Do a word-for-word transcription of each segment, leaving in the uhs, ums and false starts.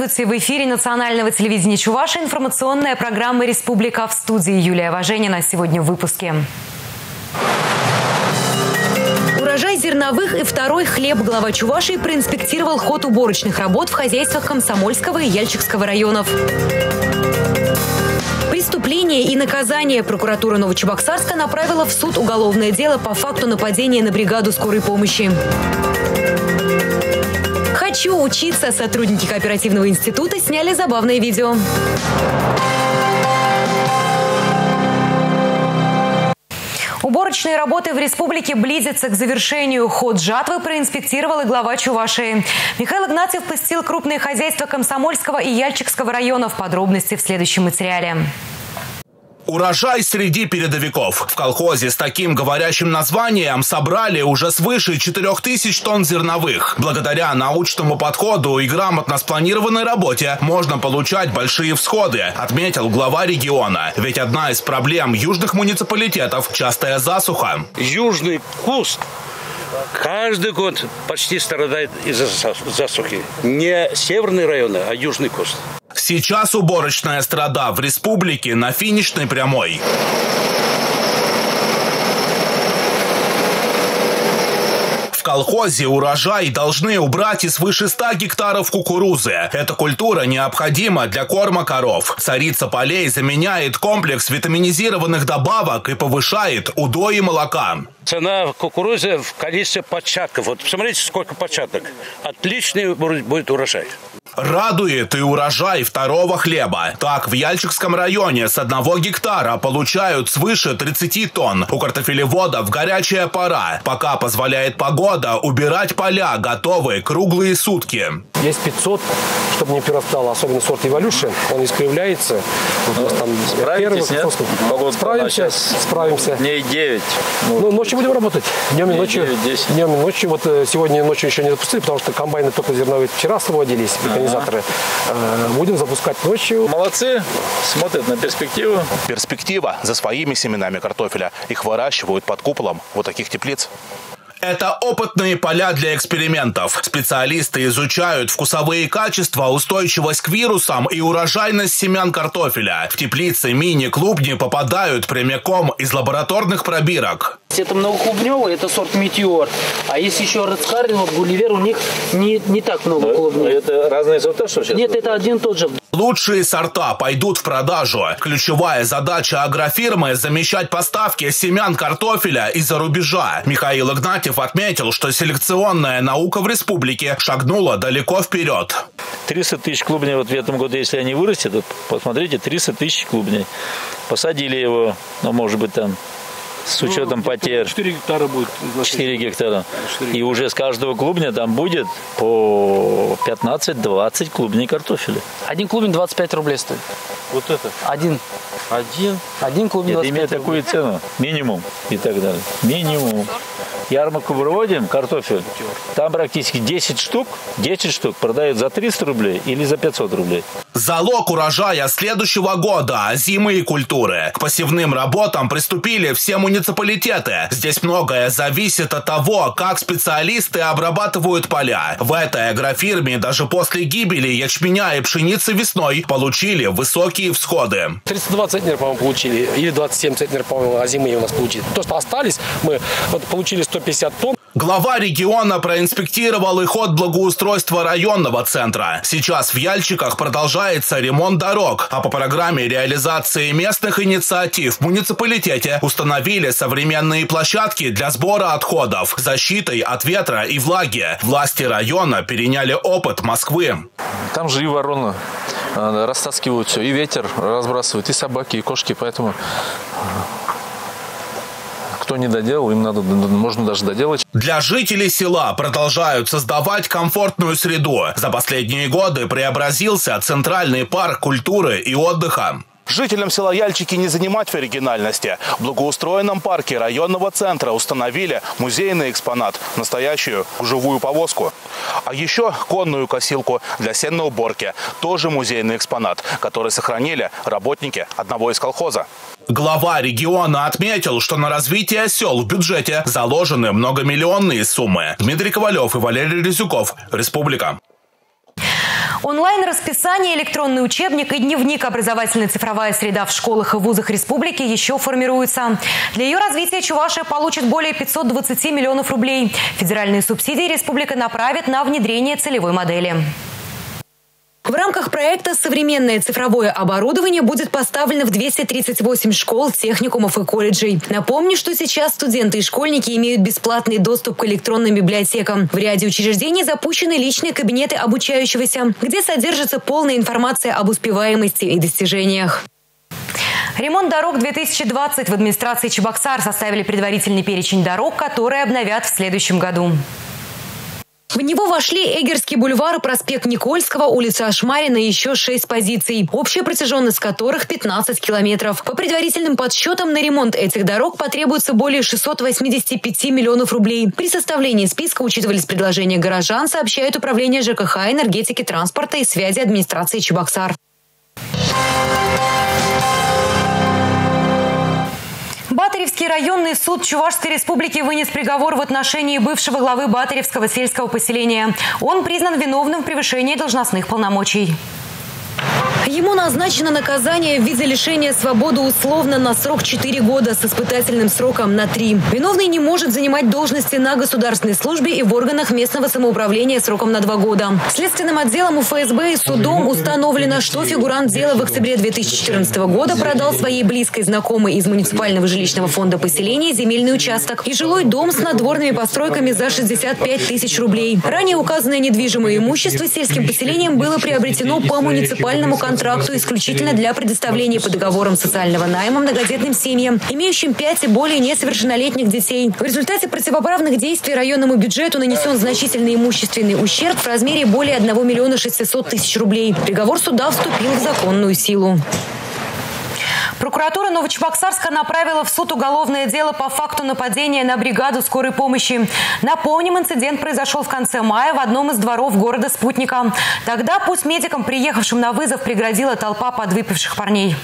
Здравствуйте! В эфире национального телевидения Чувашии информационная программа «Республика». В студии Юлия Важенина. Сегодня в выпуске. Урожай зерновых и второй хлеб. Глава Чувашии проинспектировал ход уборочных работ в хозяйствах Комсомольского и Яльчикского районов. Преступление и наказание. Прокуратура Новочебоксарска направила в суд уголовное дело по факту нападения на бригаду скорой помощи. «Хочу учиться». Сотрудники кооперативного института сняли забавное видео. Уборочные работы в республике близятся к завершению. Ход жатвы проинспектировал и глава Чувашии. Михаил Игнатьев посетил крупные хозяйства Комсомольского и Яльчикского районов. Подробности в следующем материале. Урожай среди передовиков. В колхозе с таким говорящим названием собрали уже свыше четырёх тысяч тонн зерновых. Благодаря научному подходу и грамотно спланированной работе можно получать большие всходы, отметил глава региона. Ведь одна из проблем южных муниципалитетов – частая засуха. Южный куст каждый год почти страдает из-за засухи. Не северные районы, а южный куст. Сейчас уборочная страда в республике на финишной прямой. В колхозе урожай должны убрать и свыше ста гектаров кукурузы. Эта культура необходима для корма коров. Царица полей заменяет комплекс витаминизированных добавок и повышает удои молока. Цена кукурузы в количестве початков. Вот посмотрите, сколько початок. Отличный будет урожай. Радует и урожай второго хлеба. Так, в Яльчикском районе с одного гектара получают свыше тридцати тонн. У картофелеводов горячая пора. Пока позволяет погода, убирать поля готовы круглые сутки. Есть пятьсот, чтобы не перестало, особенно сорт Evolution. Он искривляется. Ну, там справитесь, нет? Справимся, справимся. Дней девять. Ну, ночью будем работать. Днем и ночью. Днем и ночью. Вот сегодня ночью еще не запустили, потому что комбайны только зерновые вчера освободились, механизаторы. Ага. Будем запускать ночью. Молодцы, смотрят на перспективу. Перспектива за своими семенами картофеля. Их выращивают под куполом вот таких теплиц. Это опытные поля для экспериментов. Специалисты изучают вкусовые качества, устойчивость к вирусам и урожайность семян картофеля. В теплицы мини-клубни попадают прямиком из лабораторных пробирок. Это многоклубневый, это сорт Метеор. А если еще Редскарлин, вот Гулливер, у них не, не так много клубней. Это разные сорта, что сейчас? Нет, это один тот же. Лучшие сорта пойдут в продажу. Ключевая задача агрофирмы – замещать поставки семян картофеля из-за рубежа. Михаил Игнатьев отметил, что селекционная наука в республике шагнула далеко вперед. триста тысяч клубней вот в этом году, если они вырастут, то посмотрите, триста тысяч клубней. Посадили его, ну, может быть, там, с учетом ну, потерь. четыре гектара будет. четыре гектара. четыре. И уже с каждого клубня там будет по пятнадцать-двадцать клубней картофеля. Один клубень двадцать пять рублей стоит. Вот это? Один. Один? Один клубень Нет, двадцать пять имеет такую цену. Минимум. И так далее. Минимум. Ярмарку проводим, картофель. Там практически десять штук. десять штук продают за триста рублей или за пятьсот рублей. Залог урожая следующего года – озимые культуры. К посевным работам приступили все муниципалитеты. Здесь многое зависит от того, как специалисты обрабатывают поля. В этой агрофирме даже после гибели ячменя и пшеницы весной получили высокие всходы. тридцать два центнера, по-моему, получили. Или двадцать семь центнеров, по-моему, озимые у нас получили. То, что остались, мы вот получили сто пятьдесят тонн. Глава региона проинспектировал и ход благоустройства районного центра. Сейчас в Яльчиках продолжается ремонт дорог, а по программе реализации местных инициатив в муниципалитете установили современные площадки для сбора отходов, защитой от ветра и влаги. Власти района переняли опыт Москвы. Там же и ворона растаскивают все, и ветер разбрасывают, и собаки, и кошки, поэтому... Кто не доделал, им надо, можно даже доделать. Для жителей села продолжают создавать комфортную среду. За последние годы преобразился центральный парк культуры и отдыха. Жителям села Яльчики не занимать в оригинальности. В благоустроенном парке районного центра установили музейный экспонат, настоящую живую повозку. А еще конную косилку для сенной уборки, тоже музейный экспонат, который сохранили работники одного из колхоза. Глава региона отметил, что на развитие сел в бюджете заложены многомиллионные суммы. Дмитрий Ковалев и Валерий Резюков. Республика. Онлайн-расписание, электронный учебник и дневник «Образовательная цифровая среда» в школах и вузах республики еще формируется. Для ее развития Чувашия получит более пятисот двадцати миллионов рублей. Федеральные субсидии республика направит на внедрение целевой модели. В рамках проекта современное цифровое оборудование будет поставлено в двести тридцать восемь школ, техникумов и колледжей. Напомню, что сейчас студенты и школьники имеют бесплатный доступ к электронным библиотекам. В ряде учреждений запущены личные кабинеты обучающегося, где содержится полная информация об успеваемости и достижениях. Ремонт дорог две тысячи двадцать. В администрации Чебоксар составили предварительный перечень дорог, которые обновят в следующем году. В него вошли Эгерский бульвар, проспект Никольского, улица Ашмарина и еще шесть позиций, общая протяженность которых пятнадцать километров. По предварительным подсчетам, на ремонт этих дорог потребуется более шестисот восьмидесяти пяти миллионов рублей. При составлении списка учитывались предложения горожан, сообщает Управление ЖКХ, энергетики, транспорта и связи администрации Чебоксар. Батыревский районный суд Чувашской республики вынес приговор в отношении бывшего главы Батыревского сельского поселения. Он признан виновным в превышении должностных полномочий. Ему назначено наказание в виде лишения свободы условно на срок четыре года с испытательным сроком на три. Виновный не может занимать должности на государственной службе и в органах местного самоуправления сроком на два года. Следственным отделом УФСБ и судом установлено, что фигурант дела в октябре две тысячи четырнадцатого года продал своей близкой знакомой из муниципального жилищного фонда поселения земельный участок и жилой дом с надворными постройками за шестьдесят пять тысяч рублей. Ранее указанное недвижимое имущество сельским поселением было приобретено по муниципальному контракту. контракту исключительно для предоставления по договорам социального найма многодетным семьям, имеющим пять и более несовершеннолетних детей. В результате противоправных действий районному бюджету нанесен значительный имущественный ущерб в размере более одного миллиона шестисот тысяч рублей. Приговор суда вступил в законную силу. Прокуратура Новочебоксарска направила в суд уголовное дело по факту нападения на бригаду скорой помощи. Напомним, инцидент произошел в конце мая в одном из дворов города Спутника. Тогда путь медикам, приехавшим на вызов, преградила толпа подвыпивших парней.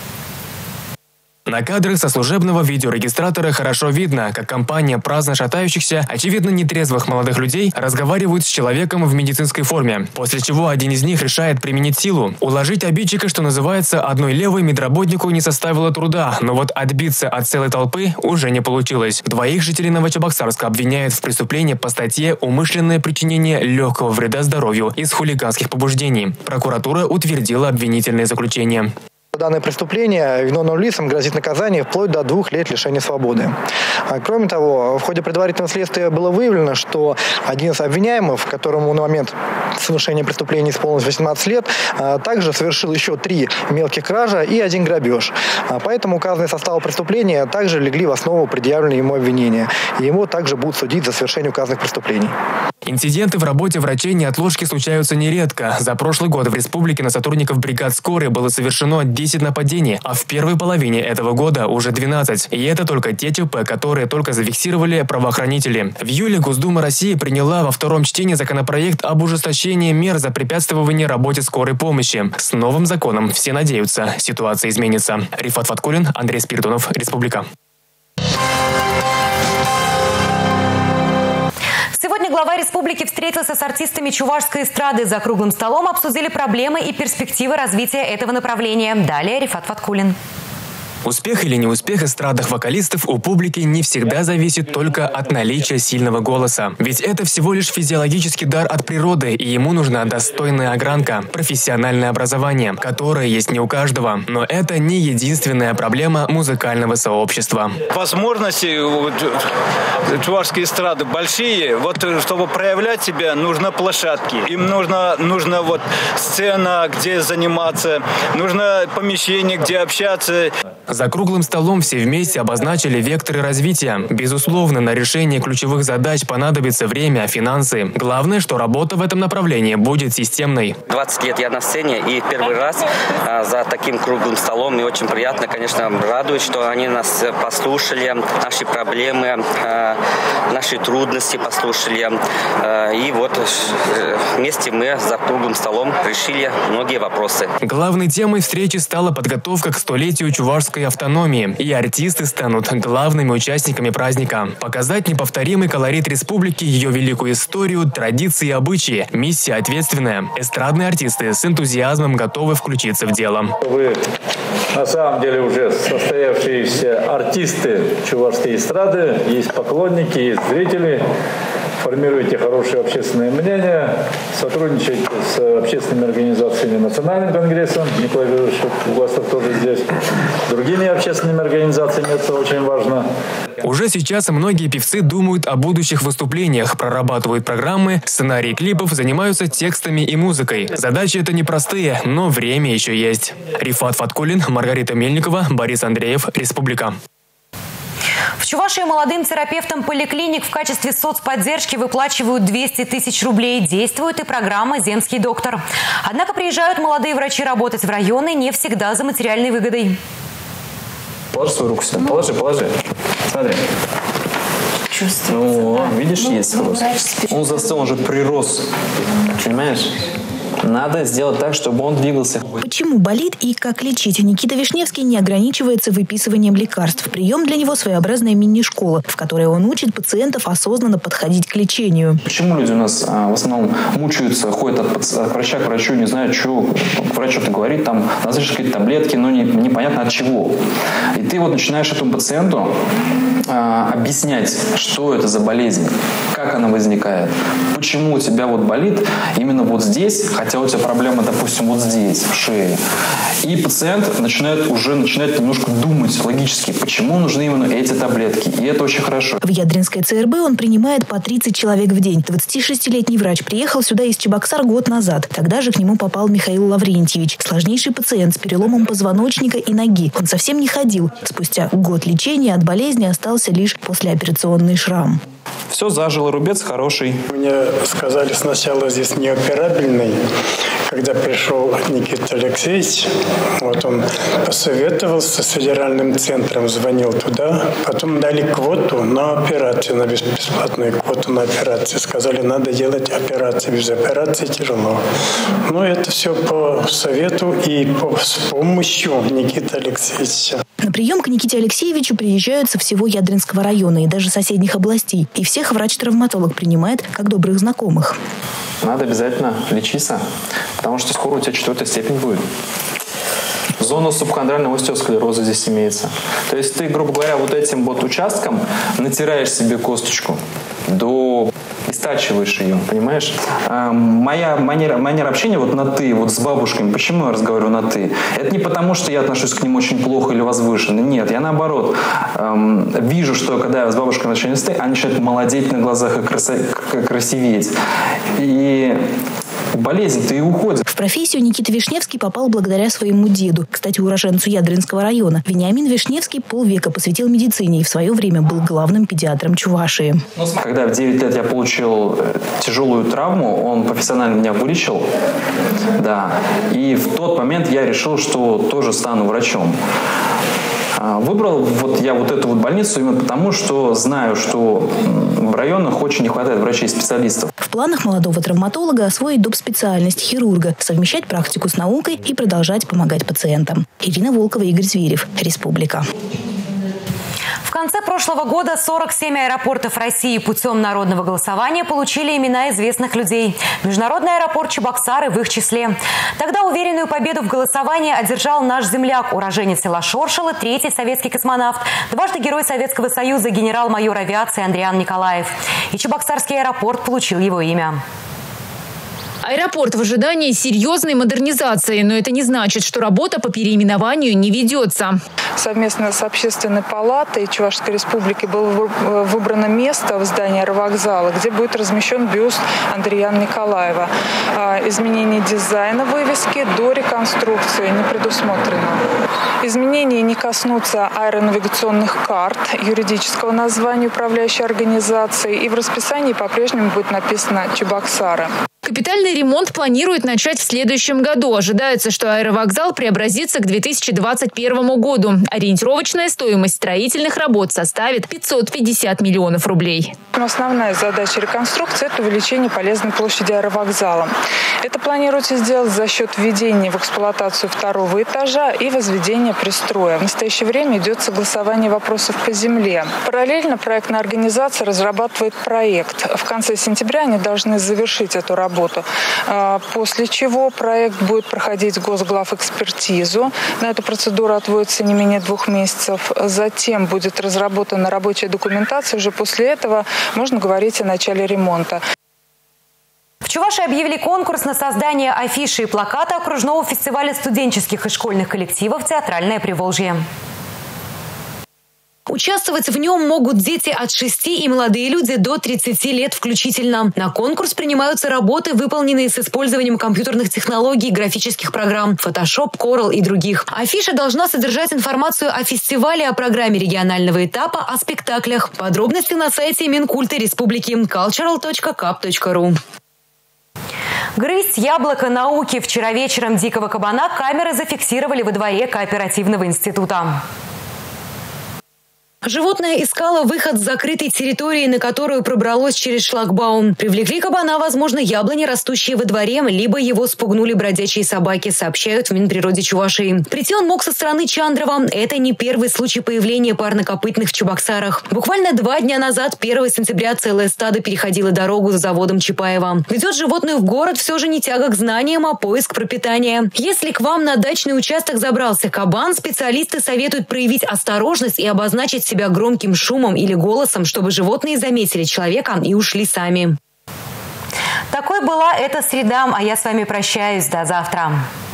На кадрах со служебного видеорегистратора хорошо видно, как компания праздно шатающихся, очевидно нетрезвых молодых людей разговаривают с человеком в медицинской форме, после чего один из них решает применить силу. Уложить обидчика, что называется, одной левой медработнику не составило труда, но вот отбиться от целой толпы уже не получилось. Двоих жителей Новочебоксарска обвиняют в преступлении по статье «Умышленное причинение легкого вреда здоровью» из хулиганских побуждений. Прокуратура утвердила обвинительное заключение. Данное преступление виновным лицам грозит наказание вплоть до двух лет лишения свободы. Кроме того, в ходе предварительного следствия было выявлено, что один из обвиняемых, которому на момент совершения преступления исполнилось восемнадцать лет, также совершил еще три мелких кража и один грабеж. Поэтому указанные составы преступления также легли в основу предъявленного ему обвинения. И ему также будут судить за совершение указанных преступлений. Инциденты в работе врачей неотложки случаются нередко. За прошлый год в республике на сотрудников бригад скорой было совершено десять нападений, а в первой половине этого года уже двенадцать. И это только те ЧП, которые только зафиксировали правоохранители. В июле Госдума России приняла во втором чтении законопроект об ужесточении мер за препятствование работе скорой помощи. С новым законом все надеются, ситуация изменится. Рифат Фаткулин, Андрей Спиридонов, Республика. Сегодня глава республики встретился с артистами чувашской эстрады. За круглым столом обсудили проблемы и перспективы развития этого направления. Далее Рифат Фаткулин. Успех или неуспех эстрадных вокалистов у публики не всегда зависит только от наличия сильного голоса. Ведь это всего лишь физиологический дар от природы, и ему нужна достойная огранка, профессиональное образование, которое есть не у каждого. Но это не единственная проблема музыкального сообщества. Возможности чувашской эстрады большие. Вот чтобы проявлять себя, нужно площадки. Им нужно, нужно вот сцена, где заниматься, нужно помещение, где общаться. За круглым столом все вместе обозначили векторы развития. Безусловно, на решение ключевых задач понадобится время, финансы. Главное, что работа в этом направлении будет системной. двадцать лет я на сцене, и первый раз а, за таким круглым столом. Мне очень приятно, конечно, радует, что они нас послушали, наши проблемы, а, наши трудности послушали. А, и вот вместе мы за круглым столом решили многие вопросы. Главной темой встречи стала подготовка к столетию чувашского чувашской автономии, и артисты станут главными участниками праздника. Показать неповторимый колорит республики, ее великую историю, традиции и обычаи – миссия ответственная. Эстрадные артисты с энтузиазмом готовы включиться в дело. Вы на самом деле уже состоявшиеся артисты чувашской эстрады, есть поклонники, есть зрители. Формируете хорошее общественное мнение, сотрудничаете с общественными организациями, Национальным конгрессом, Николай Григорьевич, у вас тоже здесь, другими общественными организациями, это очень важно. Уже сейчас многие певцы думают о будущих выступлениях, прорабатывают программы, сценарии клипов, занимаются текстами и музыкой. Задачи это непростые, но время еще есть. Рифат Фаткулин, Маргарита Мельникова, Борис Андреев, Республика. В Чувашии молодым терапевтам поликлиник в качестве соцподдержки выплачивают двести тысяч рублей. Действует и программа «Земский доктор». Однако приезжают молодые врачи работать в районы не всегда за материальной выгодой. Положи свою руку сюда. Положи, положи. Смотри. Чувствуется. Ну, да. видишь, ну, есть хруст. Он застыл, он же прирос. Понимаешь? Надо сделать так, чтобы он двигался. Почему болит и как лечить? Никита Вишневский не ограничивается выписыванием лекарств. Прием для него своеобразная мини-школа, в которой он учит пациентов осознанно подходить к лечению. Почему люди у нас а, в основном мучаются, ходят от, от врача к врачу, не знают, что врач что-то говорит, там назначишь какие-то таблетки, но не, непонятно от чего. И ты вот начинаешь этому пациенту а, объяснять, что это за болезнь, как она возникает, почему у тебя вот болит именно вот здесь, хотя у тебя проблема, допустим, вот здесь, в шее. И пациент начинает уже начинает немножко думать логически, почему нужны именно эти таблетки. И это очень хорошо. В Ядринской ЦРБ он принимает по тридцать человек в день. двадцатишестилетний врач приехал сюда из Чебоксар год назад. Тогда же к нему попал Михаил Лаврентьевич. Сложнейший пациент с переломом позвоночника и ноги. Он совсем не ходил. Спустя год лечения от болезни остался лишь послеоперационный шрам. Все зажило, рубец хороший. Мне сказали сначала здесь неоперабельный. Когда пришел Никита Алексеевич, вот он посоветовался с федеральным центром, звонил туда. Потом дали квоту на операцию, на бесплатную квоту на операцию. Сказали, надо делать операцию. Без операции тяжело. Но это все по совету и по, с помощью Никиты Алексеевича. На прием к Никите Алексеевичу приезжают со всего Ядринского района и даже соседних областей. И всех врач-травматолог принимает как добрых знакомых. Надо обязательно лечиться, потому что скоро у тебя четвертая степень будет. Зона субхондрального остеосклероза здесь имеется. То есть ты, грубо говоря, вот этим вот участком натираешь себе косточку до... истачиваешь ее, понимаешь? А, моя манера, манера общения вот на «ты», вот с бабушками, почему я разговариваю на «ты»? Это не потому, что я отношусь к ним очень плохо или возвышенно. Нет, я наоборот эм, вижу, что когда я с бабушкой начинаю «ты», они начинают молодеть на глазах и краса... красиветь. И болезнь-то и уходит. В профессию Никита Вишневский попал благодаря своему деду, кстати, уроженцу Ядринского района. Вениамин Вишневский полвека посвятил медицине и в свое время был главным педиатром Чувашии. Когда в девять лет я получил тяжелую травму, он профессионально меня вылечил. Да. И в тот момент я решил, что тоже стану врачом. Выбрал вот я вот эту вот больницу именно потому, что знаю, что в районах очень не хватает врачей-специалистов. В планах молодого травматолога освоить доп. Специальность хирурга, совмещать практику с наукой и продолжать помогать пациентам. Ирина Волкова, Игорь Зверев, Республика. В конце прошлого года сорок семь аэропортов России путем народного голосования получили имена известных людей. Международный аэропорт Чебоксары в их числе. Тогда уверенную победу в голосовании одержал наш земляк, уроженец села Шоршило, третий советский космонавт, дважды Герой Советского Союза, генерал-майор авиации Андриан Николаев. И Чебоксарский аэропорт получил его имя. Аэропорт в ожидании серьезной модернизации, но это не значит, что работа по переименованию не ведется. Совместно с Общественной палатой Чувашской Республики было выбрано место в здании аэровокзала, где будет размещен бюст Андриана Николаева. Изменение дизайна вывески до реконструкции не предусмотрено. Изменения не коснутся аэронавигационных карт, юридического названия управляющей организации, и в расписании по-прежнему будет написано «Чебоксары». Капитальный ремонт планируют начать в следующем году. Ожидается, что аэровокзал преобразится к две тысячи двадцать первому году. Ориентировочная стоимость строительных работ составит пятьсот пятьдесят миллионов рублей. Основная задача реконструкции – это увеличение полезной площади аэровокзала. Это планируется сделать за счет введения в эксплуатацию второго этажа и возведения пристроя. В настоящее время идет согласование вопросов по земле. Параллельно проектная организация разрабатывает проект. В конце сентября они должны завершить эту работу. После чего проект будет проходить госглавэкспертизу. На эту процедуру отводится не менее двух месяцев. Затем будет разработана рабочая документация. Уже после этого можно говорить о начале ремонта. В Чувашии объявили конкурс на создание афиши и плаката окружного фестиваля студенческих и школьных коллективов «Театральное Приволжье». Участвовать в нем могут дети от шести и молодые люди до тридцати лет включительно. На конкурс принимаются работы, выполненные с использованием компьютерных технологий, графических программ Photoshop, Corel и других. Афиша должна содержать информацию о фестивале, о программе регионального этапа, о спектаклях. Подробности на сайте Минкульта Республики cultural точка кап точка ру. Грызть яблоко науки. Вчера вечером дикого кабана камеры зафиксировали во дворе кооперативного института. Животное искало выход с закрытой территории, на которую пробралось через шлагбаум. Привлекли кабана, возможно, яблони, растущие во дворе, либо его спугнули бродячие собаки, сообщают в Минприроде Чувашии. Прийти он мог со стороны Чандрова. Это не первый случай появления парнокопытных в Чебоксарах. Буквально два дня назад, первого сентября, целое стадо переходило дорогу за заводом Чапаева. Ведет животное в город все же не тяга к знаниям, а поиск пропитания. Если к вам на дачный участок забрался кабан, специалисты советуют проявить осторожность и обозначить себя себя громким шумом или голосом, чтобы животные заметили человека и ушли сами. Такой была эта среда, а я с вами прощаюсь. До завтра.